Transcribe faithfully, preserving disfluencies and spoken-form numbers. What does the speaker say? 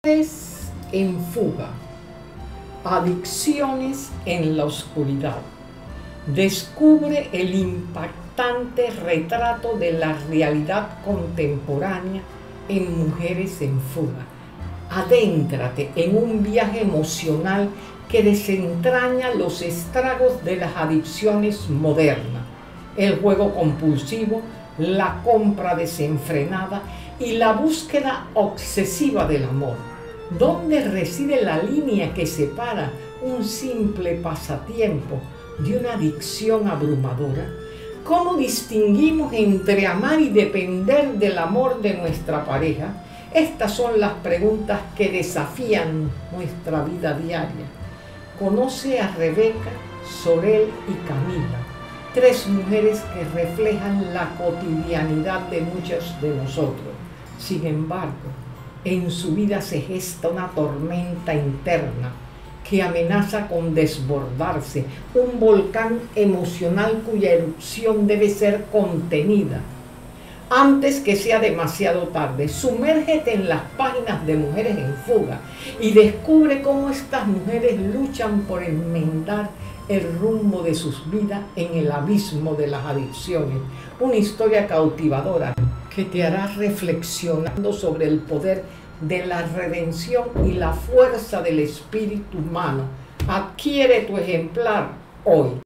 Es en fuga, adicciones en la oscuridad. Descubre el impactante retrato de la realidad contemporánea en Mujeres en Fuga. Adéntrate en un viaje emocional que desentraña los estragos de las adicciones modernas, el juego compulsivo, la compra desenfrenada y la búsqueda obsesiva del amor. ¿Dónde reside la línea que separa un simple pasatiempo de una adicción abrumadora? ¿Cómo distinguimos entre amar y depender del amor de nuestra pareja? Estas son las preguntas que desafían nuestra vida diaria. Conoce a Rebeca, Sorel y Camila, tres mujeres que reflejan la cotidianidad de muchos de nosotros. Sin embargo, en su vida se gesta una tormenta interna que amenaza con desbordarse, un volcán emocional cuya erupción debe ser contenida antes que sea demasiado tarde. Sumérgete en las páginas de Mujeres en Fuga y descubre cómo estas mujeres luchan por enmendar el rumbo de sus vidas en el abismo de las adicciones. Una historia cautivadora que te hará reflexionando sobre el poder de la redención y la fuerza del espíritu humano. Adquiere tu ejemplar hoy.